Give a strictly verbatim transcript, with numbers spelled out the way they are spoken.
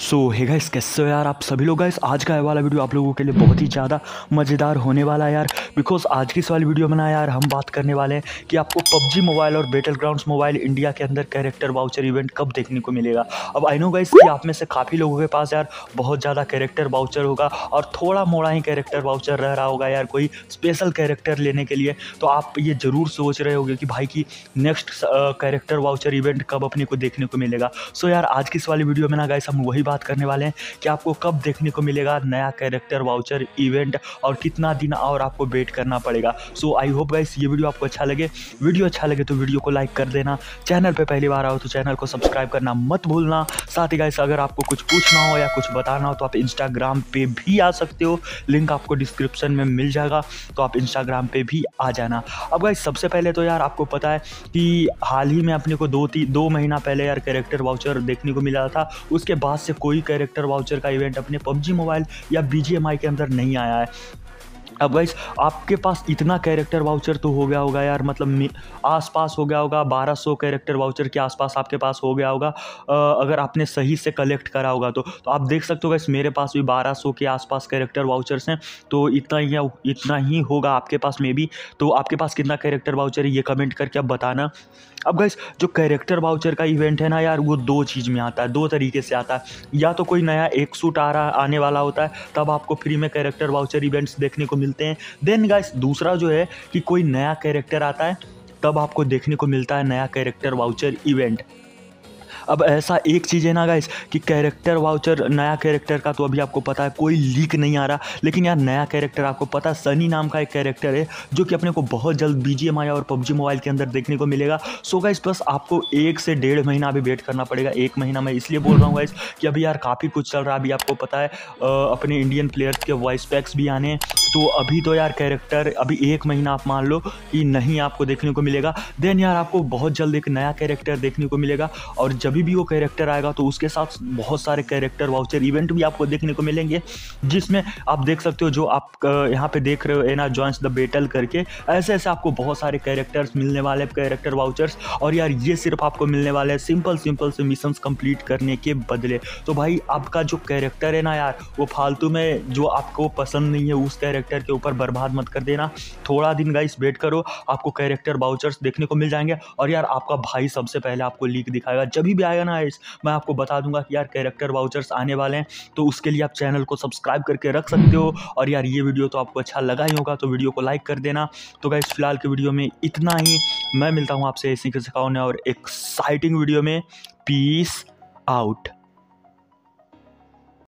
सो hey guys, कैसे हो यार आप सभी लोग। गाइस आज का ये वाला वीडियो आप लोगों के लिए बहुत ही ज़्यादा मज़ेदार होने वाला है यार, बिकॉज आज की इस वाली वीडियो में ना यार हम बात करने वाले हैं कि आपको पबजी मोबाइल और बैटल ग्राउंड्स मोबाइल इंडिया के अंदर कैरेक्टर वाउचर इवेंट कब देखने को मिलेगा। अब आई नो गाइस कि आप में से काफ़ी लोगों के पास यार बहुत ज़्यादा कैरेक्टर वाउचर होगा और थोड़ा मोड़ा ही कैरेक्टर वाउचर रह रहा होगा यार कोई स्पेशल कैरेक्टर लेने के लिए। तो आप ये ज़रूर सोच रहे होंगे कि भाई की नेक्स्ट कैरेक्टर वाउचर इवेंट कब अपने को देखने को मिलेगा। सो यार आज की इस वाली वीडियो में ना गाइस हम वही बात करने वाले हैं कि आपको कब देखने को मिलेगा नया कैरेक्टर वाउचर इवेंट और कितना दिन और आपको वेट करना पड़ेगा। सो आई होप गाइस ये वीडियो आपको अच्छा लगे। वीडियो अच्छा लगे तो वीडियो को लाइक कर देना, चैनल पे पहली बार आओ तो चैनल को सब्सक्राइब करना मत भूलना। साथ ही गाइस अगर आपको कुछ पूछना हो या कुछ बताना हो तो आप इंस्टाग्राम पे भी आ सकते हो, लिंक आपको डिस्क्रिप्शन में मिल जाएगा, तो आप इंस्टाग्राम पे भी आ जाना। अब गाइस सबसे पहले तो यार आपको पता है कि हाल ही में अपने को दो तीन दो महीना पहले यार कैरेक्टर वाउचर देखने को मिला था, उसके बाद से कोई कैरेक्टर वाउचर का इवेंट अपने पबजी मोबाइल या बीजीएमआई के अंदर नहीं आया है। अब गाइस आपके पास इतना कैरेक्टर वाउचर तो हो गया होगा यार, मतलब आसपास हो गया होगा, बारह सौ कैरेक्टर वाउचर के आसपास आपके पास हो गया होगा अगर आपने सही से कलेक्ट करा होगा तो तो आप देख सकते हो गाइस मेरे पास भी बारह सौ के आसपास कैरेक्टर वाउचर्स हैं, तो इतना ही इतना ही होगा आपके पास में भी। तो आपके पास कितना कैरेक्टर वाउचर है ये कमेंट करके आप बताना। अब गाइस जो कैरेक्टर वाउचर का इवेंट है ना यार वो दो चीज़ में आता है, दो तरीके से आता है। या तो कोई नया एक सूट आ रहा आने वाला होता है तब आपको फ्री में कैरेक्टर वाउचर इवेंट्स देखने को मिलते हैं। देन गाइस दूसरा जो है कि कोई नया कैरेक्टर आता है तब आपको देखने को मिलता है नया कैरेक्टर वाउचर इवेंट। अब ऐसा एक चीज़ है ना गाइस कि कैरेक्टर वाउचर नया कैरेक्टर का तो अभी आपको पता है कोई लीक नहीं आ रहा, लेकिन यार नया कैरेक्टर आपको पता है सनी नाम का एक कैरेक्टर है जो कि अपने को बहुत जल्द बीजीएमआई और पबजी मोबाइल के अंदर देखने को मिलेगा। सो गाइस बस आपको एक से डेढ़ महीना अभी वेट करना पड़ेगा। एक महीना मैं इसलिए बोल रहा हूँ गाइस कि अभी यार काफ़ी कुछ चल रहा है। अभी आपको पता है अपने इंडियन प्लेयर्स के वॉइस पैक्स भी आने हैं, तो अभी तो यार कैरेक्टर अभी एक महीना आप मान लो कि नहीं आपको देखने को मिलेगा। देन यार आपको बहुत जल्द एक नया कैरेक्टर देखने को मिलेगा और जब भी वो कैरेक्टर आएगा तो उसके साथ बहुत सारे कैरेक्टर वाउचर इवेंट भी आपको देखने को मिलेंगे, जिसमें आप देख सकते हो जो आप यहाँ पे देख रहे हो एना जॉइंस द बैटल करके, ऐसे ऐसे आपको बहुत सारे कैरेक्टर्स मिलने वाले कैरेक्टर वाउचर्स। और यार ये सिर्फ आपको मिलने वाले हैं सिंपल सिंपल से मिशंस कंप्लीट करने के बदले। तो भाई आपका जो कैरेक्टर है ना यार वो फालतू में जो आपको पसंद नहीं है उस कैरेक्टर के ऊपर बर्बाद मत कर देना। थोड़ा दिन गाइस वेट करो, आपको कैरेक्टर वाउचर्स देखने को मिल जाएंगे और यार आपका भाई सबसे पहले आपको लीक दिखाएगा। जब भी आएगा ना मैं आपको बता दूंगा कि यार कैरेक्टर वाउचर्स आने वाले हैं, तो उसके लिए आप चैनल को सब्सक्राइब करके रख सकते हो। और यार ये वीडियो तो आपको अच्छा लगा ही होगा तो वीडियो को लाइक कर देना। तो गाइस फिलहाल के वीडियो में इतना ही, मैं मिलता हूँ आपसे इसी के सिखाने और एक्साइटिंग वीडियो में। Peace out.